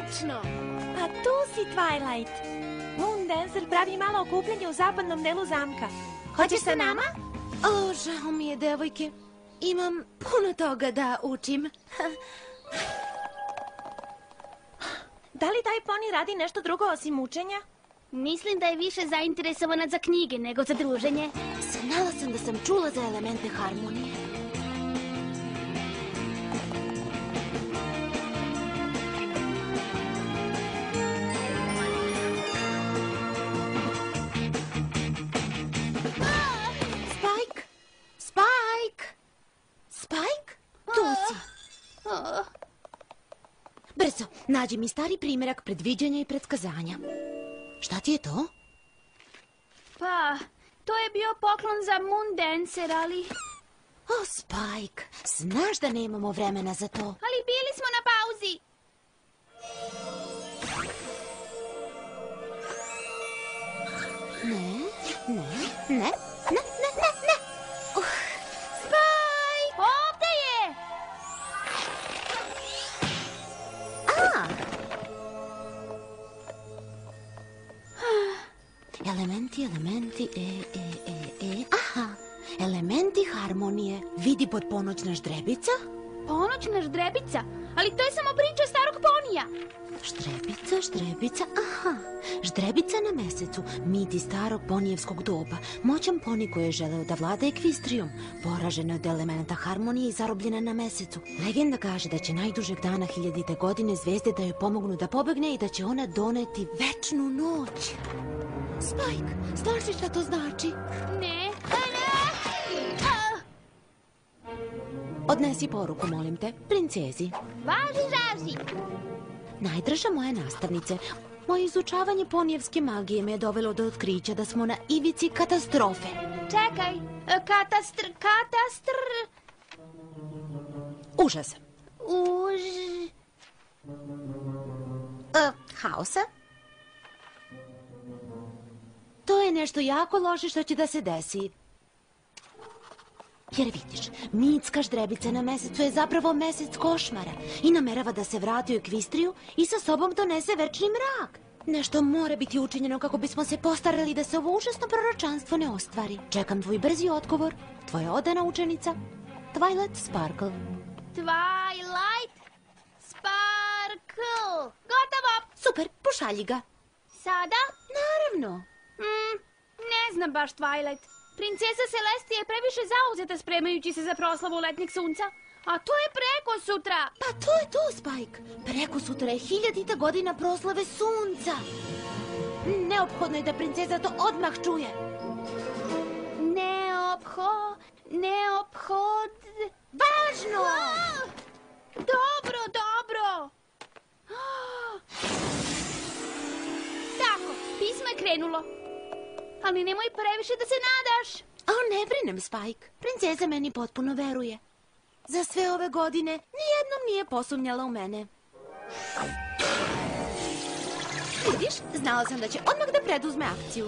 Odlično! A tu si, Twilight. Moondancer pravi malo okupljanje u zapadnom delu zamka. Hoćeš sa nama? O, žao mi je, devojke. Imam puno toga da učim. Da li taj poni radi nešto drugo osim učenja? Mislim da je više zainteresovana za knjige nego za druženje. Znala sam da sam čula za elemente harmonije. Spike! Spike! Spike? Tu si. Brzo, nađi mi stari primjerak predviđanja i predskazanja. Šta ti je to? Pa, to je bio poklon za Moondancer, ali... O, Spike, znaš da nemamo vremena za to. Ali bili smo na pauzi. Ne. Spike! Ovde je! Elementi, aha, elementi harmonije. Vidi pod ponoćna ždrebica? Ponoćna ždrebica? Ali to je samo priča starog ponija. Ždrebica, aha. Ždrebica na mesecu, miti starog ponijevskog doba. Moćan poni koji je želeo da vlada Ekvistrijom. Poražena od elementa harmonije i zarobljena na mesecu. Legenda kaže da će najdužeg dana 1000. godine zvezde da joj pomognu da pobegne i da će ona doneti večnu noć. Spike, znaš li šta to znači? Ne. Odnesi poruku, molim te, princezi. Važi, žaži. Najdraža moja nastavnice, moje izučavanje ponijevske magije me je dovelo do otkrića da smo na ivici katastrofe. Čekaj, katastr... Užasa. Haosa? To je nešto jako loše što će da se desi. Jer vidiš, mitska ždrebica na mesecu je zapravo mesec košmara i namerava da se vrati u Ekvistriju i sa sobom donese večni mrak. Nešto mora biti učinjeno kako bismo se postarali da se ovo užasno proročanstvo ne ostvari. Čekam tvoj brzi odgovor. Tvoja odana učenica, Twilight Sparkle. Twilight Sparkle. Gotovo. Super, pošalji ga. Sada? Naravno. Ne znam baš, Twilight. Princesa Celestija je previše zauzeta spremajući se za proslavu letnjeg sunca. A to je preko sutra. Pa to je to, Spike. Preko sutra je 1000. godina proslave sunca. Neophodno je da princeza to odmah čuje. Važno! Dobro. Tako, pismo je krenulo. Ali nemoj previše da se nadaš. O, ne brinem, Spike. Princeza meni potpuno veruje. Za sve ove godine nijednom nije posumnjala u mene. Vidiš, znala sam da će odmah da preduzme akciju.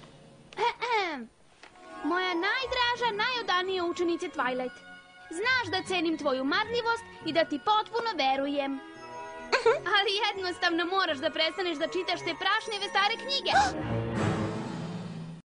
Moja najdraža, najodanija učenice Twilight. Znaš da cenim tvoju marljivost i da ti potpuno verujem. Ali jednostavno moraš da prestaneš da čitaš te prašnjeve stare knjige.